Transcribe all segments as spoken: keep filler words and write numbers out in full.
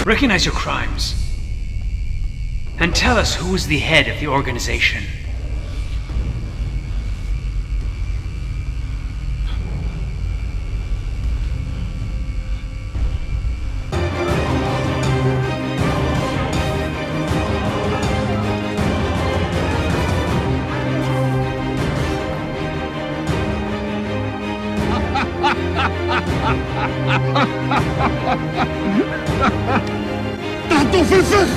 Recognize your crimes. And tell us who is the head of the organization. تعطوا في الفخ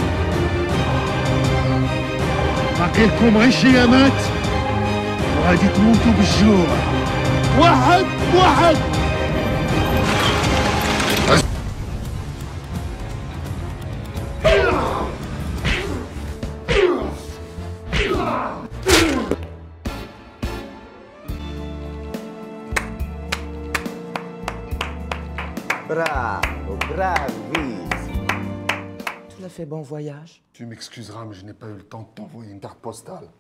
باقي لكم عشرين مات وغادي تموتوا بالجوع واحد واحد. Bravo, bravissimo. Tu l'as fait bon voyage? Tu m'excuseras, mais je n'ai pas eu le temps de t'envoyer une carte postale.